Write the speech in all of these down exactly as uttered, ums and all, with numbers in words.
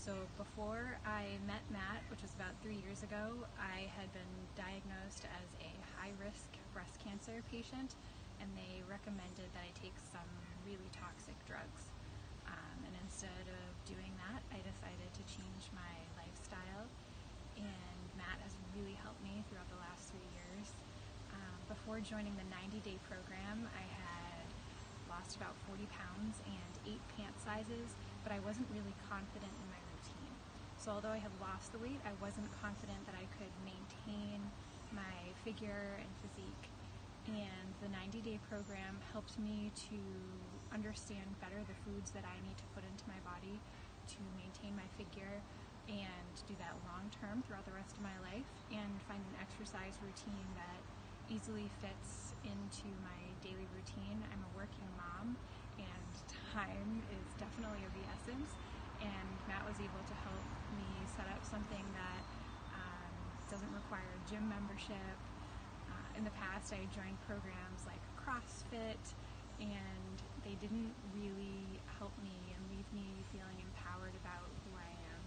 So before I met Matt, which was about three years ago, I had been diagnosed as a high-risk breast cancer patient, and they recommended that I take some really toxic drugs. Um, and instead of doing that, I decided to change my lifestyle, and Matt has really helped me throughout the last three years. Um, before joining the ninety-day program, I had lost about forty pounds and eight pant sizes, but I wasn't really confident in my routine. So although I had lost the weight, I wasn't confident that I could maintain my figure and physique. And the ninety-day program helped me to understand better the foods that I need to put into my body to maintain my figure and do that long term throughout the rest of my life, and find an exercise routine that easily fits into my daily routine. I'm a working mom, and time is definitely of the essence, and Matt was able to help me set up something that um, doesn't require a gym membership. Uh, in the past, I joined programs like CrossFit, and they didn't really help me and leave me feeling empowered about who I am.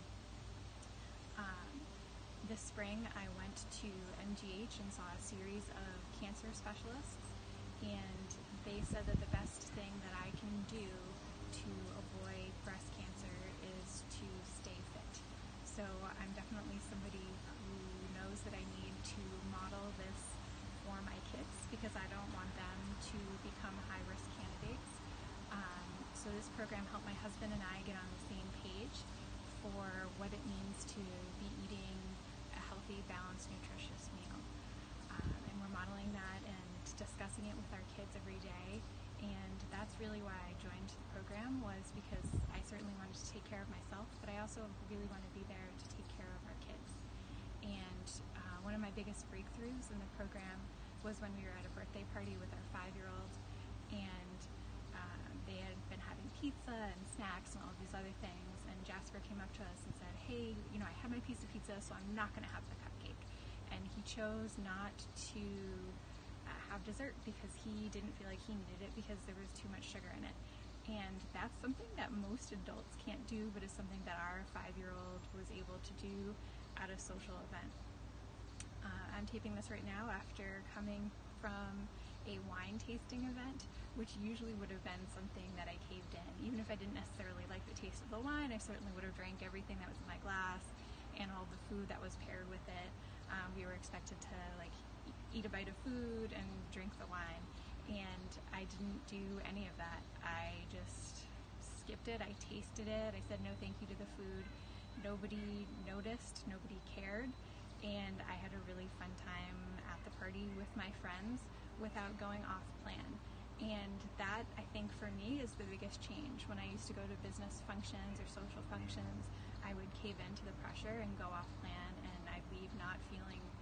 Um, This spring, I went to M G H and saw a series of cancer specialists, and they said that the best thing that I can do to avoid breast cancer is to stay fit. So I'm definitely somebody who knows that I need to model this for my kids, because I don't want them to become high-risk candidates. Um, so this program helped my husband and I get on the same page for what it means to be eating a healthy, balanced, nutritious meal. Um, and we're modeling that and discussing it with our kids every day. And that's really why I joined the program, was because I certainly wanted to take care of myself, but I also really want to be there to take care of our kids. And uh, one of my biggest breakthroughs in the program was when we were at a birthday party with our five-year-old, and Um, they had been having pizza and snacks and all of these other things, and Jasper came up to us and said, hey, you know, I had my piece of pizza, so I'm not going to have the cupcake. And he chose not to uh, have dessert because he didn't feel like he needed it because there was too much sugar in it. And that's something that most adults can't do, but is something that our five-year-old was able to do at a social event. Uh, I'm taping this right now after coming from a wine tasting event, which usually would have been something that I caved in. Even if I didn't necessarily like the taste of the wine, I certainly would have drank everything that was in my glass and all the food that was paired with it. Um, we were expected to like eat a bite of food and drink the wine, and I didn't do any of that. I just skipped it. I tasted it. I said no thank you to the food. Nobody noticed. Nobody cared. And I had a really fun time at the party with my friends without going off plan. And that, I think, for me is the biggest change. When I used to go to business functions or social functions, I would cave into the pressure and go off plan, and I'd leave not feeling